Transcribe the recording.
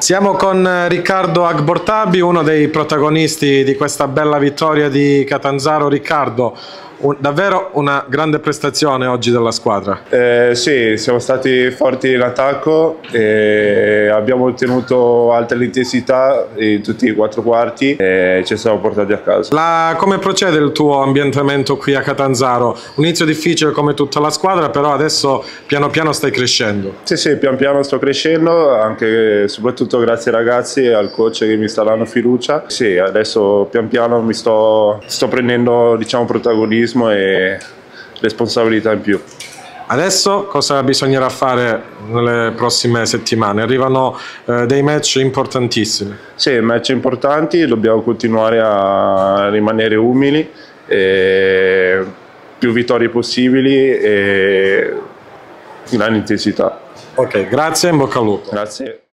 Siamo con Riccardo Agbortabi, uno dei protagonisti di questa bella vittoria di Catanzaro. Riccardo, davvero una grande prestazione oggi della squadra. Sì, siamo stati forti in attacco e abbiamo ottenuto alta l'intensità in tutti i 4 quarti e ci siamo portati a casa. Come procede il tuo ambientamento qui a Catanzaro? Un inizio difficile come tutta la squadra, però adesso piano piano stai crescendo. Sì, pian piano sto crescendo, anche soprattutto grazie ai ragazzi e al coach che mi sta dando fiducia. Sì, adesso pian piano mi sto prendendo, diciamo, protagonismo e responsabilità in più. Adesso cosa bisognerà fare nelle prossime settimane? Arrivano dei match importantissimi. Sì, match importanti, dobbiamo continuare a rimanere umili, più vittorie possibili e grande intensità. Ok, grazie e in bocca al lupo. Grazie.